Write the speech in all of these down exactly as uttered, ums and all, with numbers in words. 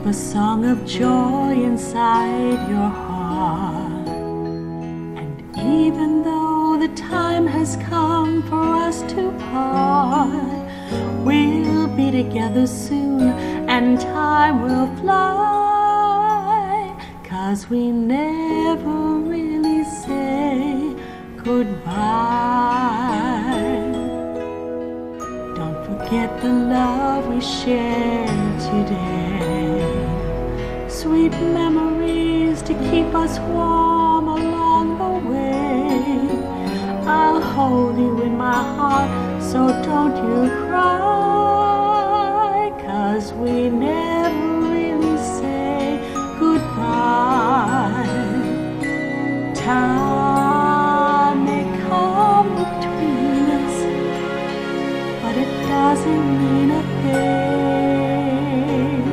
a song of joy inside your heart. And even though the time has come for us to part, we'll be together soon and time will fly, 'cause we never really say goodbye. Don't forget the love we shared today, sweet memories to keep us warm along the way. I'll hold you in my heart, so don't you cry, 'cause we never really say goodbye. Time may come between us, but it doesn't mean a thing.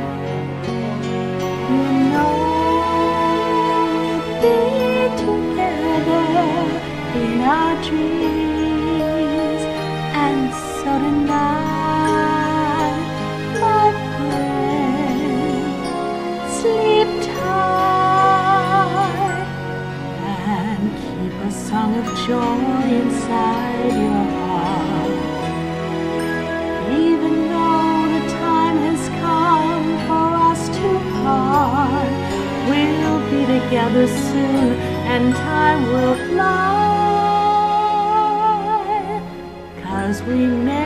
You know we'll be together in our dreams, and so tonight, my friend, sleep tight and keep a song of joy inside your heart. Even though the time has come for us to part, we'll be together soon and time will fly, 'cause we never